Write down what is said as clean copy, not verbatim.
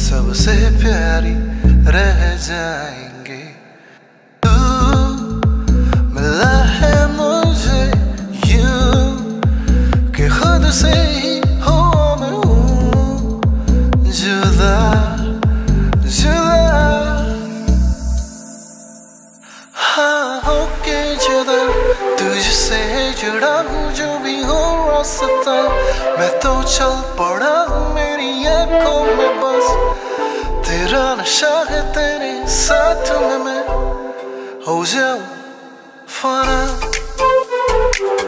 सबसे प्यारी रह जाएंगे। तू मिला है मुझे यूं कि खुद से ही हो मैं हूँ जुदा जुदा। हाँ होके जुदा तुझसे जुड़ा हूँ, जो भी हो रास्ता मैं तो चल पड़ा हूँ। मेरी आंखों में बस तेरा नशा है, तेरे साथ में मैं हो जाऊं फना।